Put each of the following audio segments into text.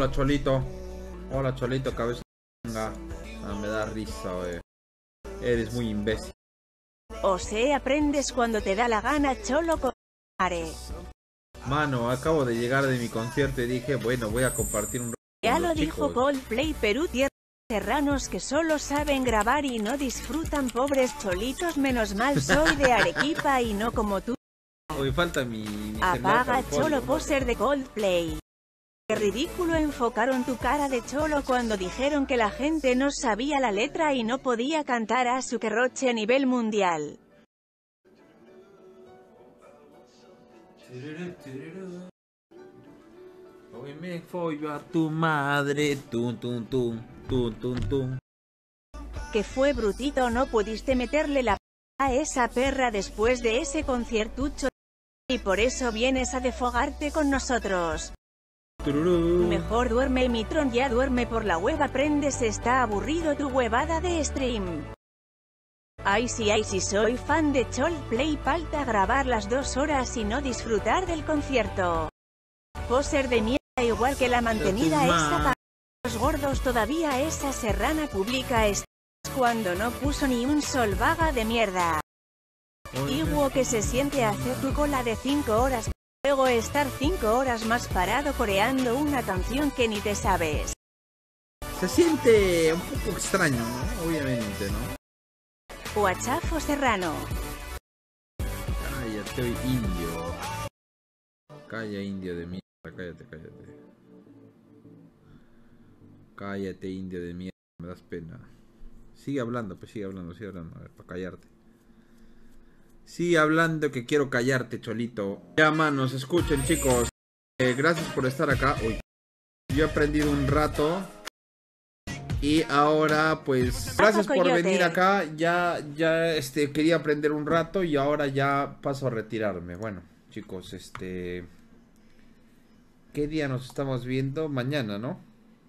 Hola, Cholito. Hola, Cholito, cabeza. Ah, me da risa, wey. Eres muy imbécil. O sea, aprendes cuando te da la gana, cholo con mare. Mano, acabo de llegar de mi concierto y dije, bueno, voy a compartir un rato Ya con lo los dijo chicos. Coldplay Perú, tierra de serranos que solo saben grabar y no disfrutan, pobres cholitos, menos mal soy de Arequipa y no como tú. Hoy falta mi celular para Apaga, el código, cholo, ¿no? poser de Coldplay. Qué ridículo enfocaron tu cara de cholo cuando dijeron que la gente no sabía la letra y no podía cantar a su Roche a nivel mundial. Hoy me follo a tu madre, tum tum tum, tum tum tum. Que fue brutito, no pudiste meterle la p a esa perra después de ese conciertucho y por eso vienes a defogarte con nosotros. Tururú. Mejor duerme, Mitron, ya duerme por la web, aprendes, está aburrido tu huevada de stream. Ay sí, soy fan de Coldplay, falta grabar las 2 horas y no disfrutar del concierto. Poser de mierda, igual que la mantenida esa para los gordos, todavía esa serrana publica esto cuando no puso ni un sol, vaga de mierda. Iguo que se siente hacer tu cola de 5 horas, luego estar 5 horas más parado coreando una canción que ni te sabes. Se siente un poco extraño, ¿no? Obviamente, ¿no? Guachafo serrano. Cállate, hoy indio. Calla, indio de mierda. Cállate, cállate. Cállate, indio de mierda. Me das pena. Sigue hablando, pues sigue hablando, a ver, para callarte. Sigue hablando que quiero callarte, Cholito. Ya, manos, escuchen, chicos. Gracias por estar acá. Uy. Yo he aprendido un rato. Y ahora, pues, gracias por venir acá. Ya, quería aprender un rato y ahora ya paso a retirarme. Bueno, chicos, ¿qué día nos estamos viendo? Mañana, ¿no?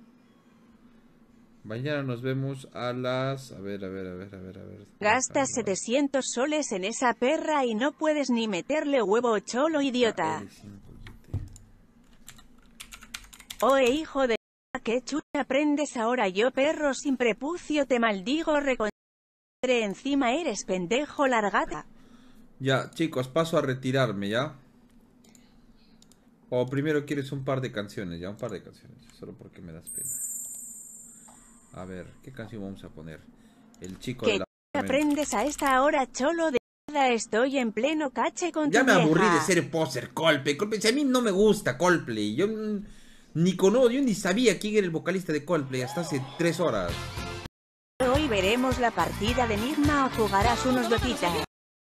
Mañana nos vemos a las... A ver. Gastas 700 soles en esa perra y no puedes ni meterle huevo, cholo idiota. Oe, hijo de... ¿Qué chucha aprendes ahora yo, perro sin prepucio? Te maldigo, encima eres pendejo, largata. Ya, chicos, paso a retirarme, ¿ya? O primero quieres un par de canciones, ya, un par de canciones. Solo porque me das pena. A ver, ¿qué canción vamos a poner? El chico de la... ¿Qué aprendes a esta hora, cholo de mierda? Estoy en pleno cache con Ya tu me vieja. aburrí de ser poser, Coldplay. Si a mí no me gusta Coldplay. Yo ni sabía quién era el vocalista de Coldplay hasta hace 3 horas. Hoy veremos la partida de Nirma o jugarás unos dotitas.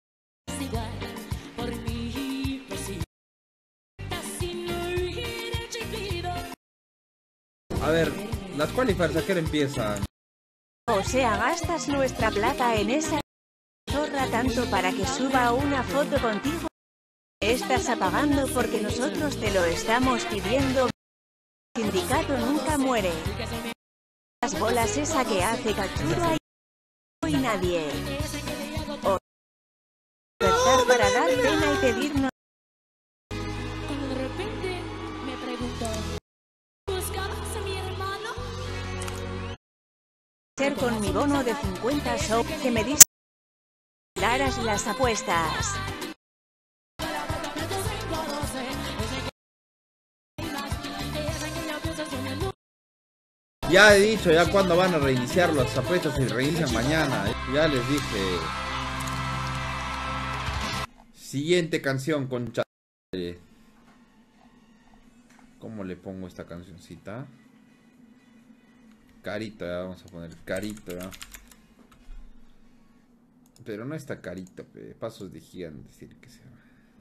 A ver, las qualifiers a qué hora empiezan. O sea, gastas nuestra plata en esa zorra tanto para que suba una foto contigo. Estás apagando porque nosotros te lo estamos pidiendo. El sindicato nunca muere. Las bolas esa que hace captura y nadie. O despertar para dar pena y pedirnos. De repente me preguntó, ¿buscabas a mi hermano? Ser con mi bono de 50 show que me diste. Claras las apuestas. Ya he dicho, ya cuando van a reiniciar las apuestas y reinician mañana. Ya les dije. Siguiente canción con ¿cómo le pongo esta cancioncita? Carito, ya vamos a poner carito, ya. Pero no está carito, pasos de gigante, decir que se va.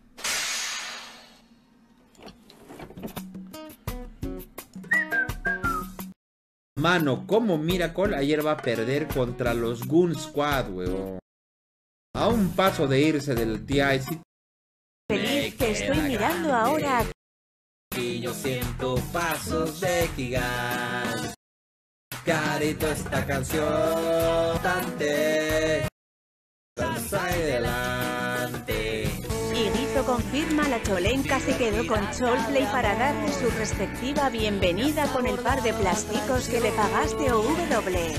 Mano, como Miracle ayer va a perder contra los Goon Squad, weón. A un paso de irse del TI. Feliz que estoy mirando ahora. Y yo siento pasos de gigante. Carito, esta canción bastante. Adelante. Y grito confirma la Cholenka se quedó con Cholplay para darle su respectiva bienvenida con el par de plásticos que le pagaste o W.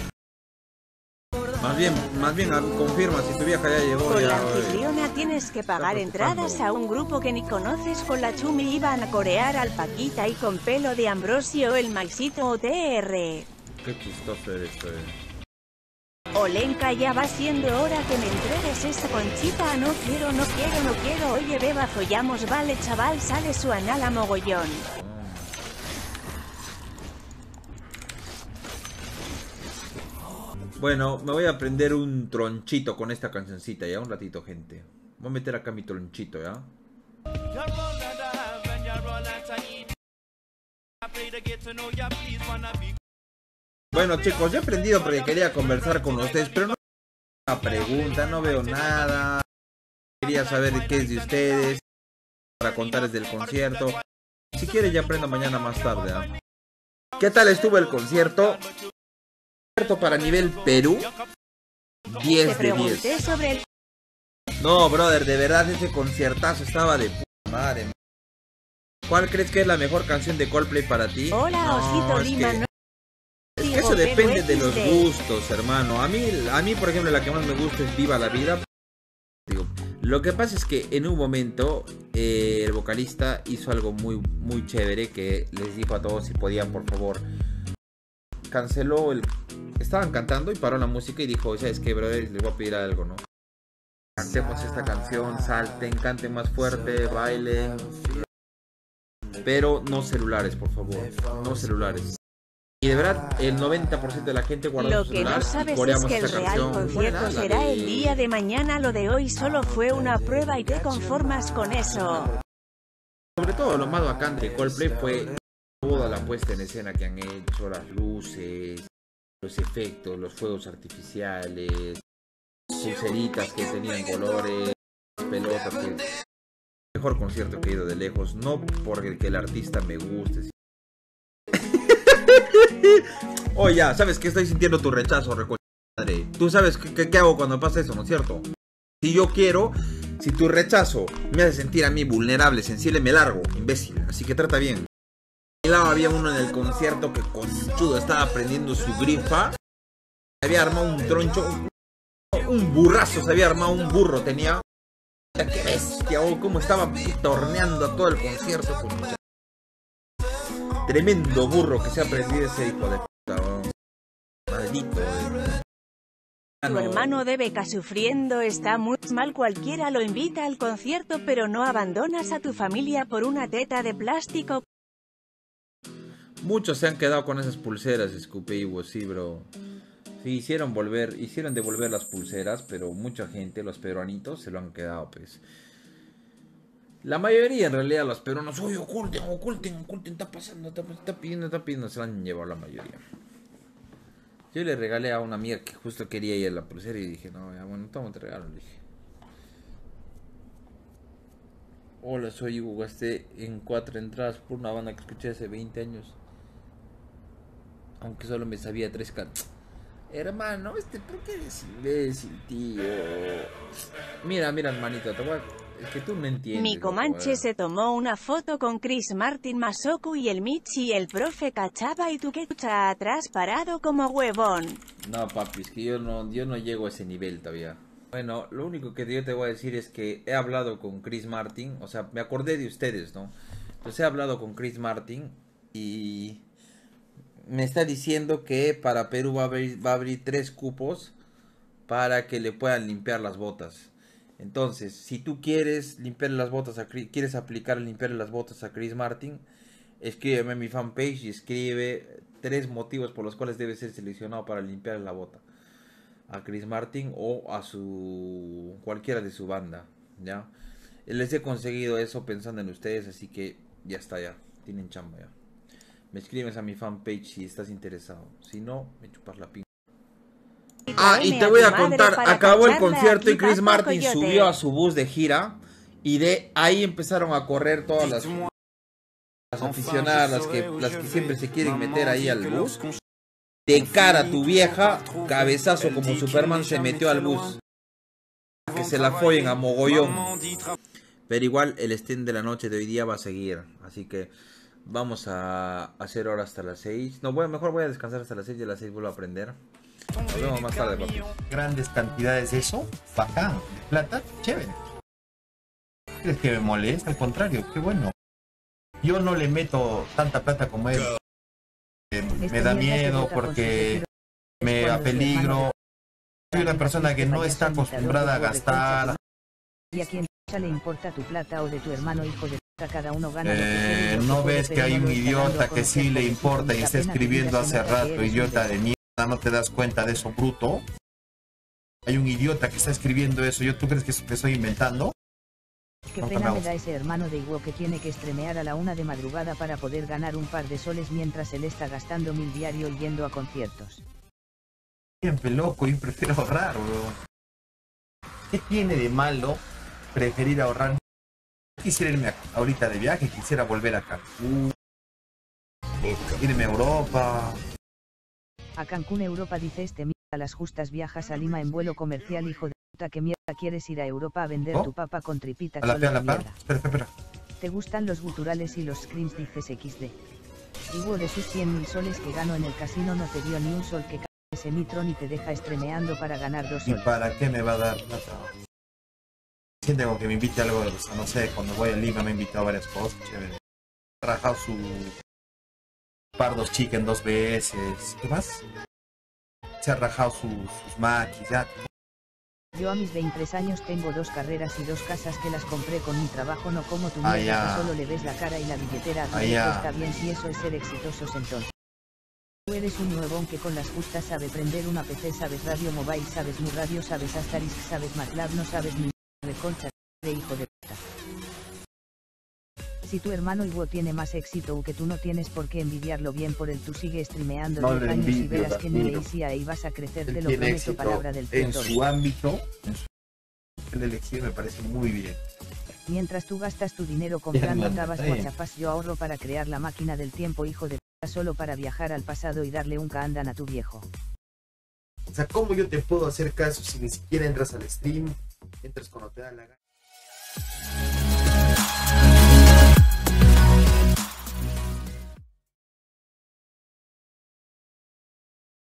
Más bien confirma si tu vieja ya llegó. Con ya, la anfitriona tienes que pagar entradas a un grupo que ni conoces. Con la Chumi iban a corear al Paquita y con pelo de Ambrosio el Maxito o TR. Qué chistoso eres, Olenka, ya va siendo hora que me entregues esa conchita. No quiero. Oye, beba, follamos, vale, chaval, sale su anal a mogollón. Bueno, me voy a prender un tronchito con esta cancioncita, ya, un ratito, gente. Voy a meter acá mi tronchito, ya. Bueno, chicos, yo he aprendido porque quería conversar con ustedes, pero no una pregunta, no veo nada. Quería saber qué es de ustedes, para contarles del concierto. Si quieren ya aprendo mañana más tarde, ¿eh? ¿Qué tal estuvo el concierto? Para nivel Perú, 10 de 10. Sobre el... No, brother, de verdad ese conciertazo estaba de puta madre. ¿Cuál crees que es la mejor canción de Coldplay para ti? Hola, no, Osito Lima, no. Es que eso depende de los gustos, hermano. A mí, por ejemplo, la que más me gusta es Viva la Vida. Digo, lo que pasa es que en un momento el vocalista hizo algo muy chévere, que les dijo a todos si podían, por favor. Canceló estaban cantando y paró la música y dijo, ¿sabes qué, brother? Les voy a pedir algo, ¿no? Cantemos esta canción, salten, canten más fuerte, bailen. Pero no celulares, por favor. No celulares. Y de verdad, el 90% de la gente guardó su celular. Lo que no sabes es que el real concierto será el día de mañana. Lo de hoy solo fue una prueba y te conformas con eso. Sobre todo, lo más bacán de Coldplay fue toda la puesta en escena que han hecho, las luces, los efectos, los fuegos artificiales, pulseritas que tenían colores, pelotas. Mejor concierto que he ido de lejos, no porque el artista me guste. Oh, ya, ¿sabes que estoy sintiendo tu rechazo, madre? Tú sabes qué hago cuando pasa eso, ¿no es cierto? Si yo quiero, si tu rechazo me hace sentir a mí vulnerable, sensible, me largo, imbécil. Así que trata bien. A mi lado había uno en el concierto que conchudo estaba prendiendo su grifa. Había armado un troncho, un burrazo, se había armado un burro, tenía. ¡Qué bestia! Oh, cómo estaba torneando a todo el concierto. Tremendo burro que se ha prendido ese hijo de puta. Oh. Maldito. Tu hermano de beca sufriendo está muy mal. Cualquiera lo invita al concierto, pero no abandonas a tu familia por una teta de plástico. Muchos se han quedado con esas pulseras, Scoopy, sí, bro. Sí, hicieron devolver las pulseras, pero mucha gente, los peruanitos, se lo han quedado, pues. La mayoría, en realidad, los peruanos, oye, oculten, está pasando, está pidiendo, se la han llevado la mayoría. Yo le regalé a una amiga que justo quería ir a la pulsera y dije, no, ya, bueno, toma, te regalo, le dije. Hola, soy Hugo, gasté en 4 entradas por una banda que escuché hace 20 años. Aunque solo me sabía 3 cantos. Hermano, ¿por qué eres imbécil, tío? Mira, hermanito, es que tú no entiendes. Mi Comanche se tomó una foto con Chris Martin, Masoku y el Michi y el profe cachaba y tú que chucha atrás parado como huevón. No, papi, es que yo no llego a ese nivel todavía. Bueno, lo único que yo te voy a decir es que he hablado con Chris Martin, o sea, me acordé de ustedes, ¿no? Entonces he hablado con Chris Martin y me está diciendo que para Perú va a abrir 3 cupos para que le puedan limpiar las botas. Entonces, si tú quieres limpiarle las botas quieres aplicar limpiarle las botas a Chris Martin, escríbeme en mi fanpage y escribe 3 motivos por los cuales debe ser seleccionado para limpiar la bota a Chris Martin o a cualquiera de su banda, ¿ya? Les he conseguido eso pensando en ustedes, así que ya está, ya tienen chamba ya. Me escribes a mi fanpage si estás interesado. Si no, me chupas la pinga. Ah, y te voy a contar, acabó el concierto y Chris Martin subió a su bus de gira y de ahí empezaron a correr todas las aficionadas, las que siempre se quieren meter ahí al bus. De cara a tu vieja, cabezazo como Superman se metió al bus. Que se la follen a mogollón. Pero igual el stream de la noche de hoy día va a seguir. Así que vamos a hacer hora hasta las 6. No, mejor voy a descansar hasta las 6 y a las 6 vuelvo a aprender. Nos vemos más tarde, papi. Grandes cantidades de eso, bacán. Plata, chévere. ¿Crees que me molesta? Al contrario, qué bueno. Yo no le meto tanta plata como él. Me da miedo porque me da peligro. Soy una persona que no está acostumbrada a gastar. ¿Y a quién le importa tu plata o de tu hermano hijo de puta? Cada uno gana lo que quiere, No ves que hay un idiota que sí le importa y está escribiendo hace rato, idiota de mierda, no te das cuenta de eso, bruto. Hay un idiota que está escribiendo eso, ¿tú crees que estoy inventando? Qué pena me da ese hermano de Iwo que tiene que streamear a la 1 de madrugada para poder ganar un par de soles mientras él está gastando 1000 diario y yendo a conciertos. Siempre loco, yo prefiero ahorrar, bro. ¿Qué tiene de malo preferir ahorrar? Quisiera irme ahorita de viaje, quisiera volver a Cancún, irme a Europa. A Cancún, Europa, dice este mierda. A las justas viajas a Lima en vuelo comercial, hijo de puta. ¿Qué mierda quieres ir a Europa a vender tu papa con tripita? A la Cholo de espera. mierda. Espera. ¿Te gustan los guturales y los screams? Dices XD. Iwo, de sus 100.000 soles que ganó en el casino no te dio ni un sol, que ese Mitron y te deja estremeando para ganar 2 ¿Y soles. para qué me va a dar plata? Sí, tengo que me invite a algo, o sea, no sé, cuando voy a Lima me invitado a varias cosas, chévere. Ha rajado su Pardos Chicken 2 veces. ¿Qué más? Se ha rajado sus maquis, ya. Yo a mis 23 años tengo 2 carreras y 2 casas que las compré con mi trabajo, no como tu mierda que solo le ves la cara y la billetera a tu viejo. Está bien si eso es ser exitosos entonces. Tú eres un nuevón que con las justas sabe prender una PC, sabes radio mobile, sabes mi radio, sabes Asterisk, sabes MATLAB, no sabes ni reconcha de hijo de puta. Si tu hermano Iwo tiene más éxito que tú, no tienes por qué envidiarlo. Bien por él, tú sigue streameando 10 años y verás que ni le hice ahí vas a crecer, te lo prometo, palabra del en tutor. su ámbito, el elección me parece muy bien. Mientras tú gastas tu dinero comprando tabas guachafas, yo ahorro para crear la máquina del tiempo, hijo de puta, solo para viajar al pasado y darle un caandan a tu viejo. O sea, ¿cómo yo te puedo hacer caso si ni siquiera entras al stream? Entras cuando te da la gana.